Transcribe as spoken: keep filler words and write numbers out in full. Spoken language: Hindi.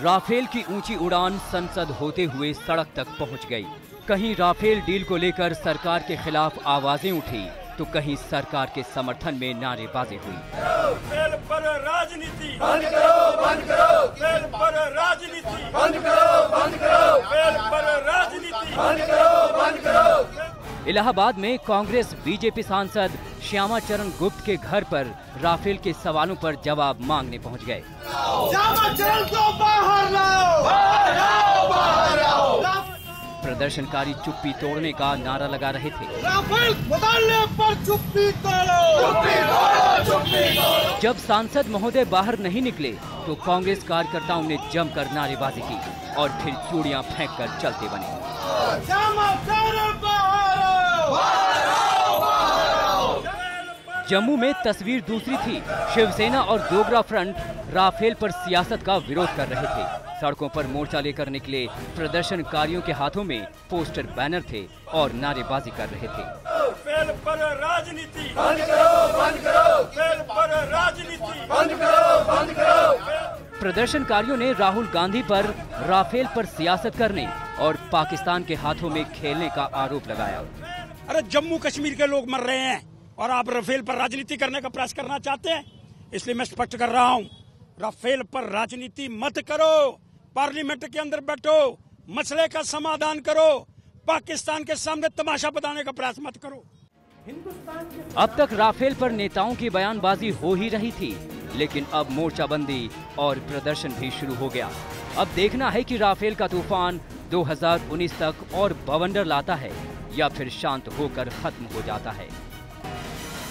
राफेल की ऊंची उड़ान संसद होते हुए सड़क तक पहुंच गई। कहीं राफेल डील को लेकर सरकार के खिलाफ आवाजें उठी तो कहीं सरकार के समर्थन में नारेबाजी हुई। राफेल पर राजनीति बंद करो, बंद करो। राफेल पर राजनीति बंद करो, बंद करो। राफेल पर राजनीति बंद करो, बंद करो। इलाहाबाद में कांग्रेस बीजेपी सांसद श्यामा चरण गुप्त के घर पर राफेल के सवालों पर जवाब मांगने पहुंच गए। श्यामा चरण को बाहर लाओ, बाहर लाओ, बाहर लाओ। प्रदर्शनकारी चुप्पी तोड़ने का नारा लगा रहे थे। राफेल बदलने पर चुप्पी तोड़ो, चुप्पी तोड़ो, चुप्पी तोड़ो। जब सांसद महोदय बाहर नहीं निकले तो कांग्रेस कार्यकर्ताओं ने जमकर नारेबाजी की और फिर चूड़ियां फेंककर चलते बने। जम्मू में तस्वीर दूसरी थी। शिवसेना और डोगरा फ्रंट राफेल पर सियासत का विरोध कर रहे थे। सड़कों पर मोर्चा लेकर निकले प्रदर्शनकारियों के हाथों में पोस्टर बैनर थे और नारेबाजी कर रहे थे। राफेल पर राजनीति बंद करो, बंद करो। राफेल पर राजनीति बंद करो, बंद करो। प्रदर्शनकारियों ने राहुल गांधी पर राफेल पर सियासत करने और पाकिस्तान के हाथों में खेलने का आरोप लगाया। अरे जम्मू कश्मीर के लोग मर रहे हैं और आप राफेल पर राजनीति करने का प्रयास करना चाहते हैं, इसलिए मैं स्पष्ट कर रहा हूँ, राफेल पर राजनीति मत करो। पार्लियामेंट के अंदर बैठो, मसले का समाधान करो, पाकिस्तान के सामने तमाशा बताने का प्रयास मत करो। अब तक राफेल पर नेताओं की बयानबाजी हो ही रही थी, लेकिन अब मोर्चाबंदी और प्रदर्शन भी शुरू हो गया। अब देखना है कि राफेल का तूफान दो हज़ार उन्नीस तक और बवंडर लाता है या फिर शांत होकर खत्म हो जाता है।